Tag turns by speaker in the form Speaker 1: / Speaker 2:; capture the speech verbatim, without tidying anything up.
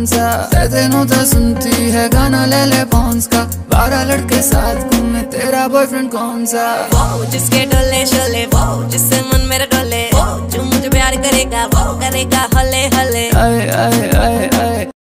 Speaker 1: कौन सा, तेनों तो सुनती है गाना ले ले पॉन्स का, बारह लड़के साथ घूमे तेरा बॉयफ्रेंड कौन सा।
Speaker 2: वो जिसके डोले शोले, वो जिससे मन मेरा डोले, वो जो मुझे प्यार करेगा वो करेगा हले हले।
Speaker 1: आए आए आए आए